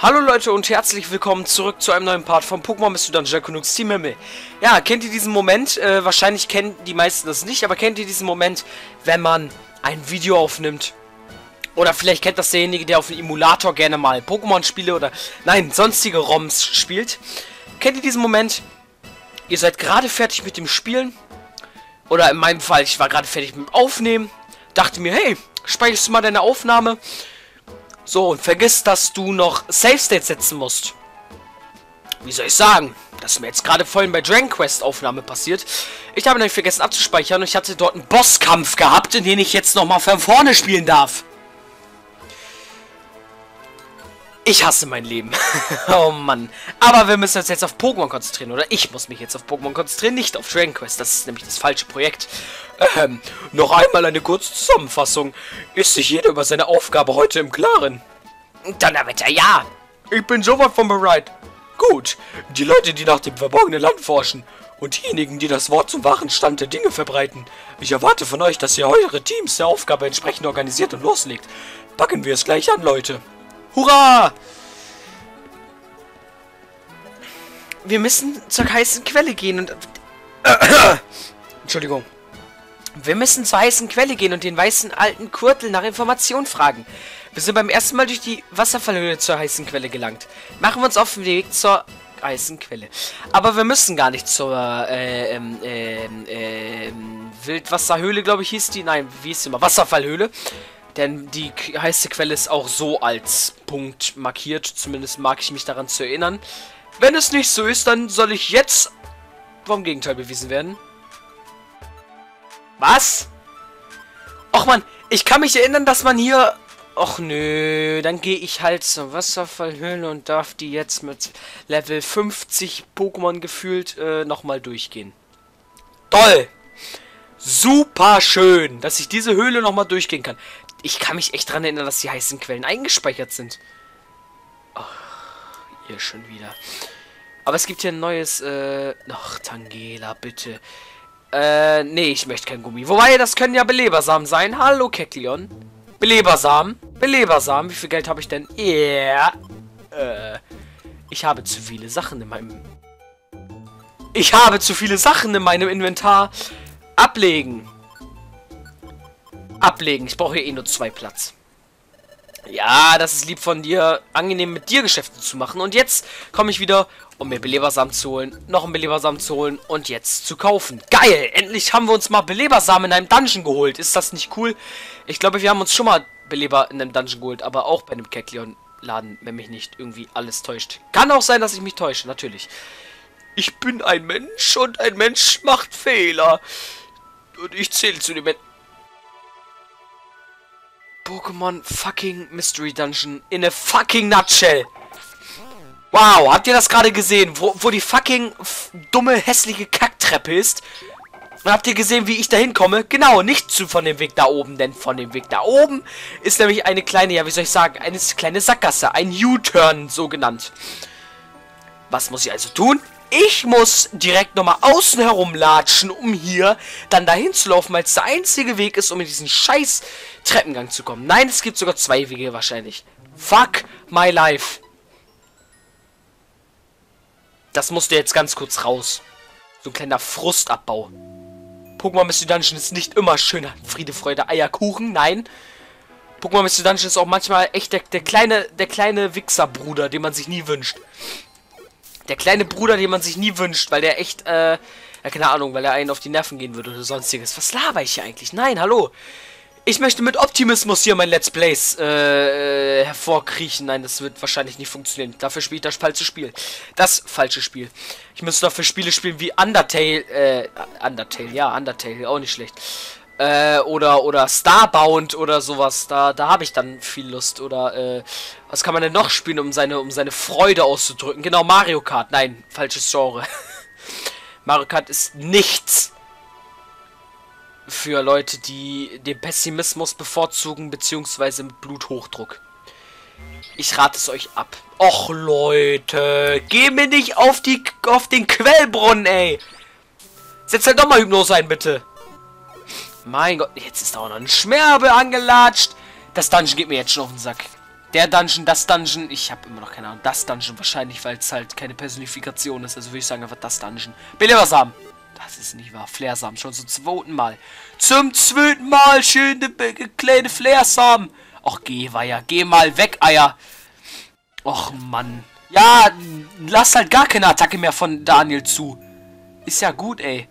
Hallo Leute und herzlich willkommen zurück zu einem neuen Part von Pokémon Mystery Dungeon Canucks Team Himmel. Ja, kennt ihr diesen Moment? Wahrscheinlich kennen die meisten das nicht, aber kennt ihr diesen Moment, wenn man ein Video aufnimmt? Oder vielleicht kennt das derjenige, der auf dem Emulator gerne mal Pokémon-Spiele oder, nein, sonstige ROMs spielt. Kennt ihr diesen Moment? Ihr seid gerade fertig mit dem Spielen. Oder in meinem Fall, ich war gerade fertig mit dem Aufnehmen. Dachte mir, hey, speicherst du mal deine Aufnahme? So, und vergiss, dass du noch Save State setzen musst. Wie soll ich sagen? Das ist mir jetzt gerade vorhin bei Dragon Quest Aufnahme passiert. Ich habe nämlich vergessen abzuspeichern und ich hatte dort einen Bosskampf gehabt, in den ich jetzt nochmal von vorne spielen darf. Ich hasse mein Leben. Oh Mann. Aber wir müssen uns jetzt auf Pokémon konzentrieren. Oder ich muss mich jetzt auf Pokémon konzentrieren, nicht auf Dragon Quest. Das ist nämlich das falsche Projekt. Noch einmal eine kurze Zusammenfassung. Ist sich jeder über seine Aufgabe heute im Klaren? Donnerwetter, ja. Ich bin sowas von bereit. Gut. Die Leute, die nach dem verborgenen Land forschen. Und diejenigen, die das Wort zum wahren Stand der Dinge verbreiten. Ich erwarte von euch, dass ihr eure Teams der Aufgabe entsprechend organisiert und loslegt. Packen wir es gleich an, Leute. Hurra! Wir müssen zur heißen Quelle gehen und... Entschuldigung. Wir müssen zur heißen Quelle gehen und den weißen alten Kurtel nach Informationen fragen. Wir sind beim ersten Mal durch die Wasserfallhöhle zur heißen Quelle gelangt. Machen wir uns auf den Weg zur heißen Quelle. Aber wir müssen gar nicht zur, Wildwasserhöhle, glaube ich, hieß die. Nein, wie hieß die immer? Wasserfallhöhle. Denn die heiße Quelle ist auch so als Punkt markiert. Zumindest mag ich mich daran zu erinnern. Wenn es nicht so ist, dann soll ich jetzt vom Gegenteil bewiesen werden. Was? Och man, ich kann mich erinnern, dass man hier... Och nö, dann gehe ich halt zur Wasserfallhöhle und darf die jetzt mit Level 50 Pokémon gefühlt nochmal durchgehen. Toll! Super schön, dass ich diese Höhle nochmal durchgehen kann. Ich kann mich echt daran erinnern, dass die heißen Quellen eingespeichert sind. Oh, hier schon wieder. Aber es gibt hier ein neues, Ach, Tangela, bitte. Nee, ich möchte kein Gummi. Wobei, das können ja Belebersamen sein. Hallo, Kecleon. Belebersamen. Belebersamen. Wie viel Geld habe ich denn? Ja. Ich habe zu viele Sachen in meinem... Ich habe zu viele Sachen in meinem Inventar. Ablegen. Ablegen. Ich brauche hier eh nur 2 Platz. Ja, das ist lieb von dir. Angenehm mit dir Geschäfte zu machen. Und jetzt komme ich wieder, um mir Belebersamen zu holen, noch einen Belebersamen zu holen und jetzt zu kaufen. Geil! Endlich haben wir uns mal Belebersamen in einem Dungeon geholt. Ist das nicht cool? Ich glaube, wir haben uns schon mal Beleber in einem Dungeon geholt, aber auch bei einem Kecleon-Laden, wenn mich nicht irgendwie alles täuscht. Kann auch sein, dass ich mich täusche, natürlich. Ich bin ein Mensch und ein Mensch macht Fehler. Und ich zähle zu den Menschen. Pokémon fucking Mystery Dungeon in a fucking nutshell. Wow, habt ihr das gerade gesehen? Wo die fucking dumme, hässliche Kacktreppe ist? Und habt ihr gesehen, wie ich da hinkomme? Genau, nicht von dem Weg da oben, denn von dem Weg da oben ist nämlich eine kleine, ja, wie soll ich sagen, eine kleine Sackgasse, ein U-Turn, so genannt. Was muss ich also tun? Ich muss direkt nochmal außen herum latschen, um hier dann dahin zu laufen, weil es der einzige Weg ist, um in diesen scheiß Treppengang zu kommen. Nein, es gibt sogar 2 Wege wahrscheinlich. Fuck my life. Das musste jetzt ganz kurz raus. So ein kleiner Frustabbau. Pokémon Mystery Dungeon ist nicht immer schöner Friede, Freude, Eierkuchen. Nein. Pokémon Mystery Dungeon ist auch manchmal echt der kleine Wichserbruder, den man sich nie wünscht. Der kleine Bruder, den man sich nie wünscht, weil der echt, ja, keine Ahnung, weil er einen auf die Nerven gehen würde oder sonstiges. Was laber ich hier eigentlich? Nein, hallo. Ich möchte mit Optimismus hier mein Let's Plays, hervorkriechen. Nein, das wird wahrscheinlich nicht funktionieren. Dafür spiele ich das falsche Spiel. Das falsche Spiel. Ich müsste dafür Spiele spielen wie Undertale, ja, Undertale, auch nicht schlecht. Oder Starbound oder sowas. Da habe ich dann viel Lust. Oder, was kann man denn noch spielen, um seine Freude auszudrücken? Genau, Mario Kart. Nein, falsches Genre. Mario Kart ist nichts für Leute, die den Pessimismus bevorzugen, beziehungsweise mit Bluthochdruck. Ich rate es euch ab. Och, Leute, geh mir nicht auf den Quellbrunnen, ey. Setz halt doch mal Hypnose ein, bitte. Mein Gott, jetzt ist da auch noch ein Schmerbe angelatscht. Das Dungeon geht mir jetzt schon auf den Sack. Der Dungeon, das Dungeon. Ich habe immer noch keine Ahnung. Das Dungeon wahrscheinlich, weil es halt keine Personifikation ist. Also würde ich sagen einfach das Dungeon. Belebersamen. Das ist nicht wahr. Flairsamen. Schon zum zweiten Mal. Zum zweiten Mal. Schöne kleine Flairsamen. Och, geh, Weiher. Geh mal weg, Eier. Och, Mann. Ja, lass halt gar keine Attacke mehr von Daniel zu. Ist ja gut, ey.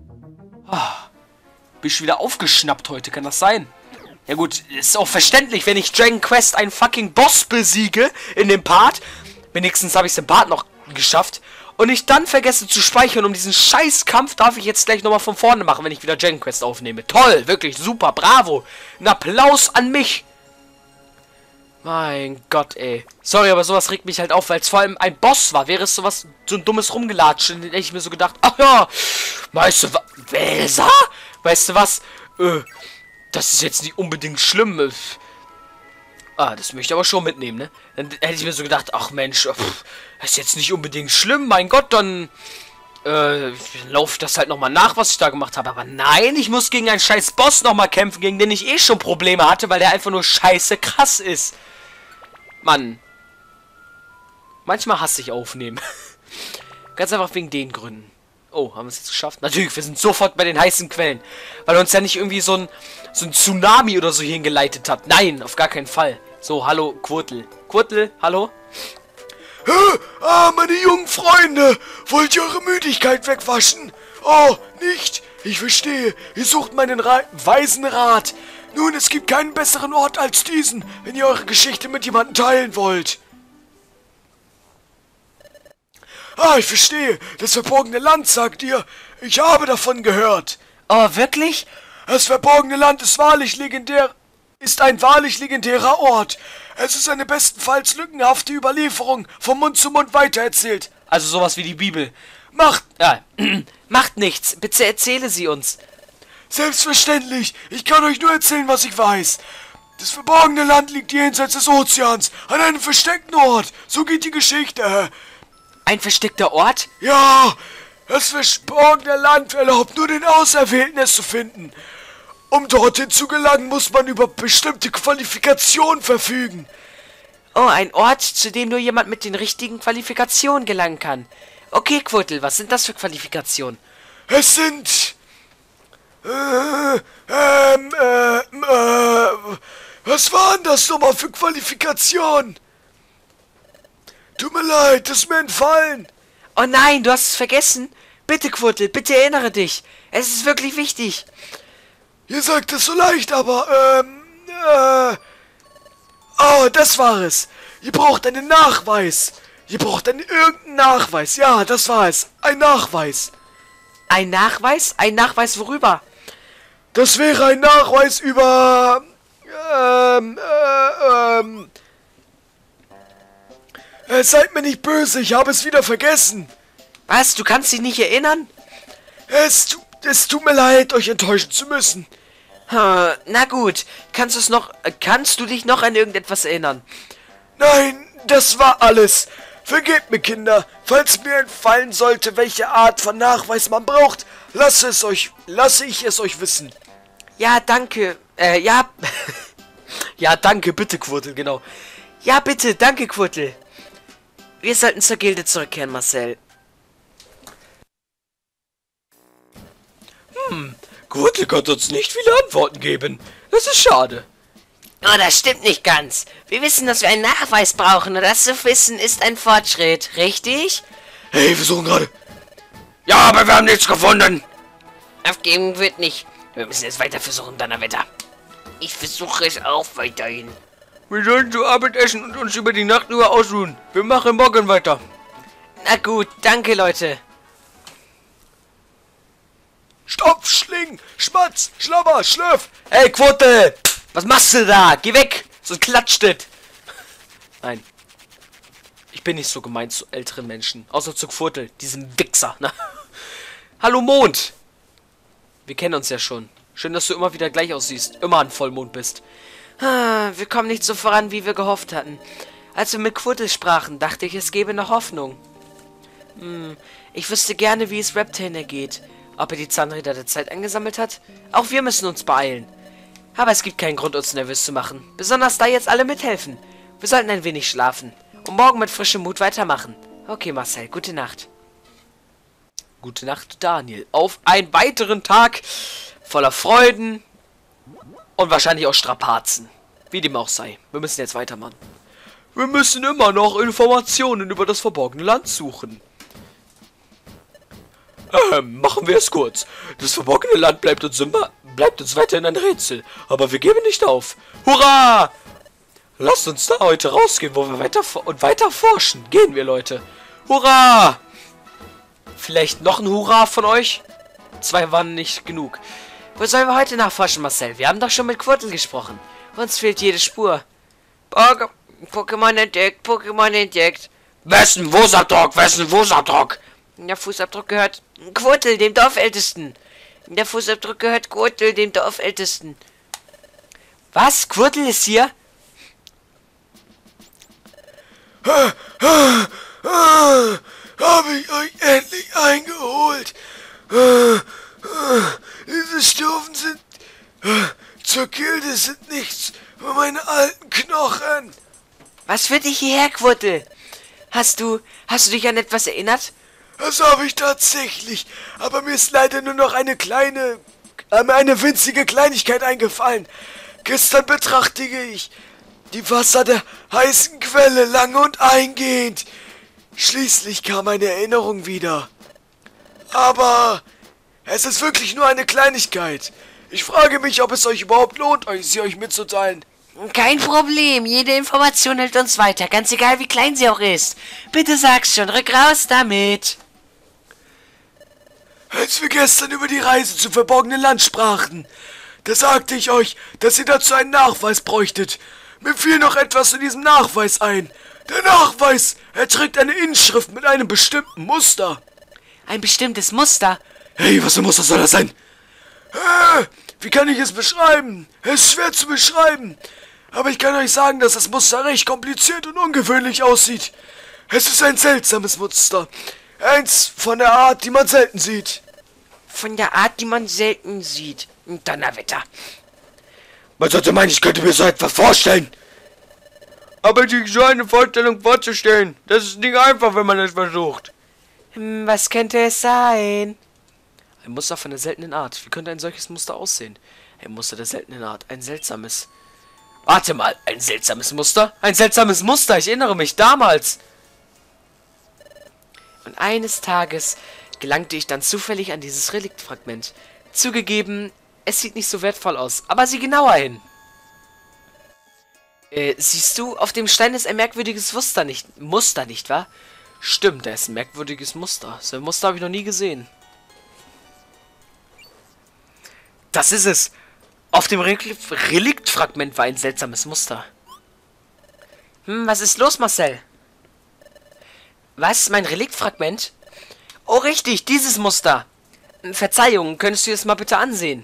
Bin ich wieder aufgeschnappt heute. Kann das sein? Ja gut, ist auch verständlich, wenn ich Dragon Quest einen fucking Boss besiege in dem Part. Wenigstens habe ich es im Part noch geschafft. Und ich dann vergesse zu speichern, um diesen Scheißkampf darf ich jetzt gleich nochmal von vorne machen, wenn ich wieder Dragon Quest aufnehme. Toll, wirklich super, bravo. Ein Applaus an mich. Mein Gott, ey. Sorry, aber sowas regt mich halt auf, weil es vor allem ein Boss war. Wäre es sowas, so ein dummes Rumgelatscht, dann hätte ich mir so gedacht, ach ja, weißt du was, Welser? Weißt du was, das ist jetzt nicht unbedingt schlimm. Das möchte ich aber schon mitnehmen, ne? Dann hätte ich mir so gedacht, ach Mensch, das ist jetzt nicht unbedingt schlimm, mein Gott, dann laufe ich das halt nochmal nach, was ich da gemacht habe. Aber nein, ich muss gegen einen scheiß Boss nochmal kämpfen, gegen den ich eh schon Probleme hatte, weil der einfach nur scheiße krass ist. Mann. Manchmal hasse ich aufnehmen. Ganz einfach wegen den Gründen. Oh, haben wir es jetzt geschafft? Natürlich, wir sind sofort bei den heißen Quellen. Weil uns ja nicht irgendwie so ein Tsunami oder so hier hingeleitet hat. Nein, auf gar keinen Fall. So, hallo, Quirtel. Quirtel, hallo? Meine jungen Freunde, wollt ihr eure Müdigkeit wegwaschen? Oh, nicht? Ich verstehe, ihr sucht meinen weisen Rat. Nun, es gibt keinen besseren Ort als diesen, wenn ihr eure Geschichte mit jemandem teilen wollt. Ich verstehe, das verborgene Land, sagt ihr. Ich habe davon gehört. Oh, wirklich? Das verborgene Land ist ein wahrlich legendärer Ort. Es ist eine bestenfalls lückenhafte Überlieferung, von Mund zu Mund weitererzählt. Also sowas wie die Bibel. Macht nichts. Bitte erzähle sie uns. Selbstverständlich. Ich kann euch nur erzählen, was ich weiß. Das verborgene Land liegt jenseits des Ozeans, an einem versteckten Ort. So geht die Geschichte. Ein versteckter Ort? Ja, das verborgene Land erlaubt nur den Auserwählten, es zu finden. Um dorthin zu gelangen, muss man über bestimmte Qualifikationen verfügen. Oh, ein Ort, zu dem nur jemand mit den richtigen Qualifikationen gelangen kann. Okay, Quirtel, was sind das für Qualifikationen? Es sind... was waren das nochmal für Qualifikationen? Tut mir leid, das ist mir entfallen. Oh nein, du hast es vergessen. Bitte, Quirtel, bitte erinnere dich. Es ist wirklich wichtig. Ihr sagt es so leicht, aber, Oh, das war es. Ihr braucht einen Nachweis. Ihr braucht irgendeinen Nachweis. Ja, das war es. Ein Nachweis. Ein Nachweis? Ein Nachweis worüber? Das wäre ein Nachweis über... Seid mir nicht böse, ich habe es wieder vergessen. Was? Du kannst dich nicht erinnern? Es tut mir leid, euch enttäuschen zu müssen. Na gut, kannst du dich noch an irgendetwas erinnern? Nein, das war alles. Vergebt mir, Kinder. Falls mir entfallen sollte, welche Art von Nachweis man braucht, lasse ich es euch wissen. Ja, danke. Ja. Ja, danke, bitte, Quirtel, genau. Ja, bitte, danke, Quirtel. Wir sollten zur Gilde zurückkehren, Marcel. Quirtel kann uns nicht viele Antworten geben. Das ist schade. Oh, das stimmt nicht ganz. Wir wissen, dass wir einen Nachweis brauchen und das zu wissen ist ein Fortschritt, richtig? Hey, wir suchen gerade. Ja, aber wir haben nichts gefunden. Aufgeben wird nicht. Wir müssen jetzt weiter versuchen, Donnerwetter. Ich versuche es auch weiterhin. Wir sollen zu Abend essen und uns über die Nacht über ausruhen. Wir machen morgen weiter. Na gut, danke, Leute. Stopf, Schling, Schmatz, Schlabber, Schlöff. Hey, Quote! Was machst du da? Geh weg! So klatscht es. Nein. Ich bin nicht so gemein zu älteren Menschen. Außer zu Quote, diesem Wichser. Ne? Hallo, Mond! Wir kennen uns ja schon. Schön, dass du immer wieder gleich aussiehst. Immer an Vollmond bist. Wir kommen nicht so voran, wie wir gehofft hatten. Als wir mit Quirtel sprachen, dachte ich, es gäbe noch Hoffnung. Ich wüsste gerne, wie es Reptainer geht. Ob er die Zahnräder der Zeit angesammelt hat? Auch wir müssen uns beeilen. Aber es gibt keinen Grund, uns nervös zu machen. Besonders da jetzt alle mithelfen. Wir sollten ein wenig schlafen und morgen mit frischem Mut weitermachen. Okay, Marcel, gute Nacht. Gute Nacht, Daniel. Auf einen weiteren Tag voller Freuden und wahrscheinlich auch Strapazen. Wie dem auch sei. Wir müssen jetzt weitermachen. Wir müssen immer noch Informationen über das verborgene Land suchen. Machen wir es kurz. Das verborgene Land bleibt uns weiterhin ein Rätsel. Aber wir geben nicht auf. Hurra! Lasst uns da heute rausgehen, wo wir weiter forschen. Gehen wir, Leute. Hurra! Vielleicht noch ein Hurra von euch? 2 waren nicht genug. Wo sollen wir heute nachforschen, Marcel? Wir haben doch schon mit Quirtle gesprochen. Uns fehlt jede Spur. Pokémon entdeckt, Pokémon entdeckt. Wessen Fußabdruck? Wessen Fußabdruck? Der Fußabdruck gehört Quirtle, dem Dorfältesten. Der Fußabdruck gehört Quirtle, dem Dorfältesten. Was? Quirtle ist hier? Habe ich euch endlich eingeholt. Diese Stufen sind zur Gilde sind nichts für meine alten Knochen. Was führt dich hierher, Quirtle? Hast du dich an etwas erinnert? Das habe ich tatsächlich, aber mir ist leider nur noch eine winzige Kleinigkeit eingefallen. Gestern betrachtete ich die Wasser der heißen Quelle lange und eingehend. Schließlich kam eine Erinnerung wieder. Aber es ist wirklich nur eine Kleinigkeit. Ich frage mich, ob es euch überhaupt lohnt, sie euch mitzuteilen. Kein Problem, jede Information hält uns weiter, ganz egal wie klein sie auch ist. Bitte sag's schon, rück raus damit. Als wir gestern über die Reise zum verborgenen Land sprachen, da sagte ich euch, dass ihr dazu einen Nachweis bräuchtet. Mir fiel noch etwas in diesem Nachweis ein. Der Nachweis, er trägt eine Inschrift mit einem bestimmten Muster. Ein bestimmtes Muster? Hey, was für ein Muster soll das sein? Wie kann ich es beschreiben? Es ist schwer zu beschreiben. Aber ich kann euch sagen, dass das Muster recht kompliziert und ungewöhnlich aussieht. Es ist ein seltsames Muster. Eins von der Art, die man selten sieht. Von der Art, die man selten sieht. Donnerwetter. Man sollte meinen, ich könnte mir so etwas vorstellen. Aber sich so eine Vorstellung vorzustellen, das ist nicht einfach, wenn man es versucht. Was könnte es sein? Ein Muster von der seltenen Art. Wie könnte ein solches Muster aussehen? Ein Muster der seltenen Art. Ein seltsames. Warte mal, ein seltsames Muster? Ein seltsames Muster, ich erinnere mich, damals. Und eines Tages gelangte ich dann zufällig an dieses Reliktfragment. Zugegeben, es sieht nicht so wertvoll aus, aber sieh genauer hin. Siehst du, auf dem Stein ist ein merkwürdiges Muster, nicht wahr? Stimmt, da ist ein merkwürdiges Muster. So ein Muster habe ich noch nie gesehen. Das ist es. Auf dem Reliktfragment war ein seltsames Muster. Was ist los, Marcel? Was? Mein Reliktfragment? Oh, richtig, dieses Muster. Verzeihung, könntest du es mal bitte ansehen?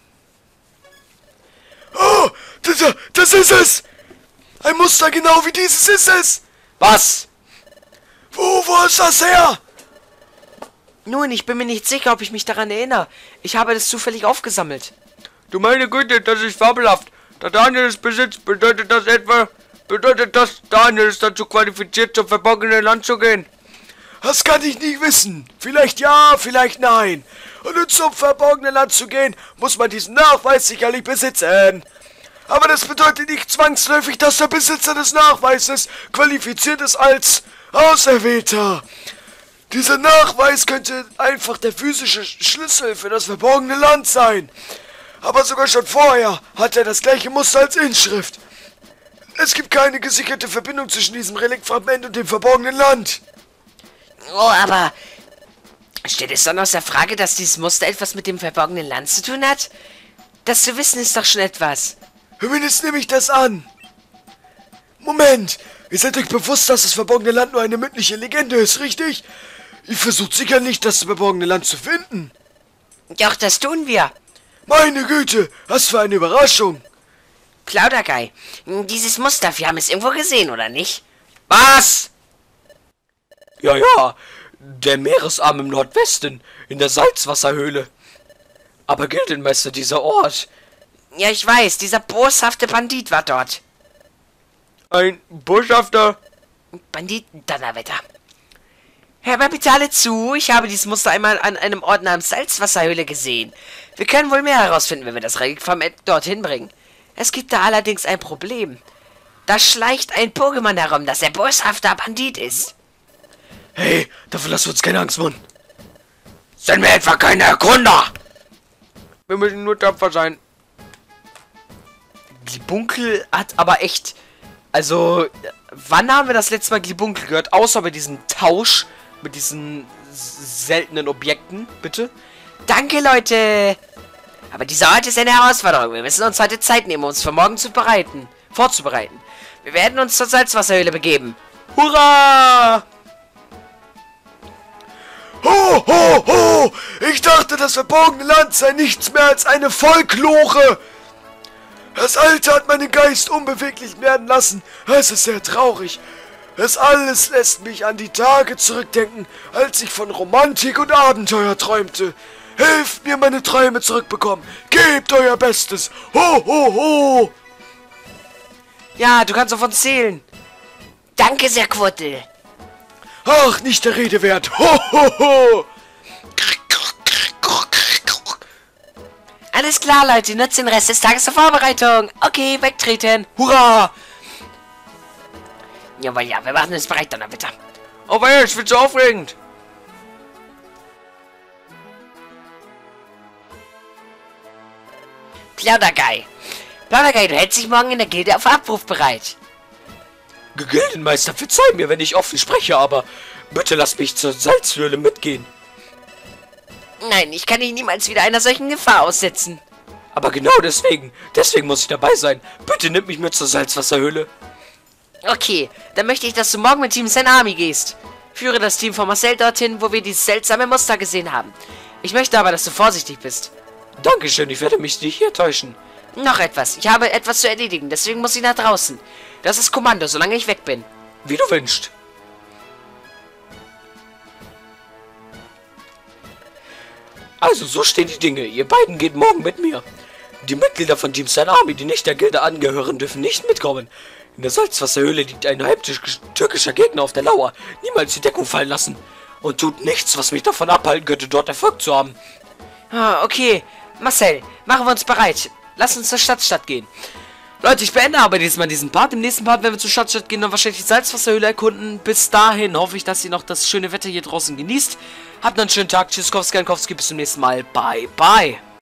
Oh, das ist es! Ein Muster genau wie dieses ist es! Was? Wo ist das her? Nun, ich bin mir nicht sicher, ob ich mich daran erinnere. Ich habe das zufällig aufgesammelt. Du meine Güte, das ist fabelhaft. Da Daniel es besitzt, bedeutet das, Daniel ist dazu qualifiziert, zum verborgenen Land zu gehen? Das kann ich nicht wissen. Vielleicht ja, vielleicht nein. Und um zum verborgenen Land zu gehen, muss man diesen Nachweis sicherlich besitzen. Aber das bedeutet nicht zwangsläufig, dass der Besitzer des Nachweises qualifiziert ist als Auserwählter. Dieser Nachweis könnte einfach der physische Schlüssel für das verborgene Land sein. Aber sogar schon vorher hat er das gleiche Muster als Inschrift. Es gibt keine gesicherte Verbindung zwischen diesem Reliktfragment und dem verborgenen Land. Oh, aber steht es dann außer Frage, dass dieses Muster etwas mit dem verborgenen Land zu tun hat? Das zu wissen ist doch schon etwas. Zumindest nehme ich das an. Moment, ihr seid euch bewusst, dass das verborgene Land nur eine mündliche Legende ist, richtig? Ihr versucht sicher nicht, das verborgene Land zu finden. Doch, das tun wir. Meine Güte, was für eine Überraschung. Plaudergei, dieses Muster, wir haben es irgendwo gesehen, oder nicht? Was? Ja, der Meeresarm im Nordwesten, in der Salzwasserhöhle. Aber Gildenmeister, dieser Ort. Ja, ich weiß, dieser boshafte Bandit war dort. Ein Botschafter. Banditen-Donnerwetter. Hör mal bitte alle zu. Ich habe dieses Muster einmal an einem Ort namens Salzwasserhöhle gesehen. Wir können wohl mehr herausfinden, wenn wir das Relikt vom Ed dorthin bringen. Es gibt da allerdings ein Problem. Da schleicht ein Pokémon herum, das ein boshafter Bandit ist. Hey, dafür lassen wir uns keine Angst machen. Sind wir etwa keine Erkunder? Wir müssen nur tapfer sein. Glibunkel hat aber echt... Also, wann haben wir das letzte Mal Glibunkel gehört? Außer bei diesem Tausch mit diesen seltenen Objekten, bitte? Danke, Leute. Aber dieser Ort ist eine Herausforderung. Wir müssen uns heute Zeit nehmen, um uns für morgen vorzubereiten. Wir werden uns zur Salzwasserhöhle begeben. Hurra! Ho, ho, ho! Ich dachte, das verbogene Land sei nichts mehr als eine Folklore. Das Alte hat meinen Geist unbeweglich werden lassen. Es ist sehr traurig. Das alles lässt mich an die Tage zurückdenken, als ich von Romantik und Abenteuer träumte. Helft mir, meine Träume zurückbekommen. Gebt euer Bestes. Ho, ho, ho! Ja, du kannst auf uns zählen. Danke sehr, Quirtel. Ach, nicht der Rede wert. Ho, ho, ho! Alles klar, Leute. Nutzt den Rest des Tages zur Vorbereitung. Okay, wegtreten. Hurra! Jawohl, ja, wir machen uns bereit, Donnerwetter. Aber ja, ich find's so aufregend. Plauderguy. Plauderguy, du hältst dich morgen in der Gilde auf Abruf bereit. Gildenmeister, verzeih mir, wenn ich offen spreche, aber bitte lass mich zur Salzhöhle mitgehen. Nein, ich kann dich niemals wieder einer solchen Gefahr aussetzen. Aber genau deswegen muss ich dabei sein. Bitte nimm mich mit zur Salzwasserhöhle. Okay, dann möchte ich, dass du morgen mit Team Senami gehst. Führe das Team von Marcel dorthin, wo wir dieses seltsame Muster gesehen haben. Ich möchte aber, dass du vorsichtig bist. Dankeschön, ich werde mich nicht hier täuschen. Noch etwas. Ich habe etwas zu erledigen, deswegen muss ich nach draußen. Das ist Kommando, solange ich weg bin. Wie du wünschst. Also, so stehen die Dinge. Ihr beiden geht morgen mit mir. Die Mitglieder von Team Senami, die nicht der Gilde angehören, dürfen nicht mitkommen. In der Salzwasserhöhle liegt ein halbtürkischer Gegner auf der Lauer. Niemals die Deckung fallen lassen. Und tut nichts, was mich davon abhalten könnte, dort Erfolg zu haben. Ah, okay. Marcel, machen wir uns bereit. Lass uns zur Stadtstadt gehen. Leute, ich beende aber diesmal diesen Part. Im nächsten Part werden wir zur Stadtstadt gehen und wahrscheinlich die Salzwasserhöhle erkunden. Bis dahin hoffe ich, dass ihr noch das schöne Wetter hier draußen genießt. Habt noch einen schönen Tag. Tschüss, Kowski, bis zum nächsten Mal. Bye, bye.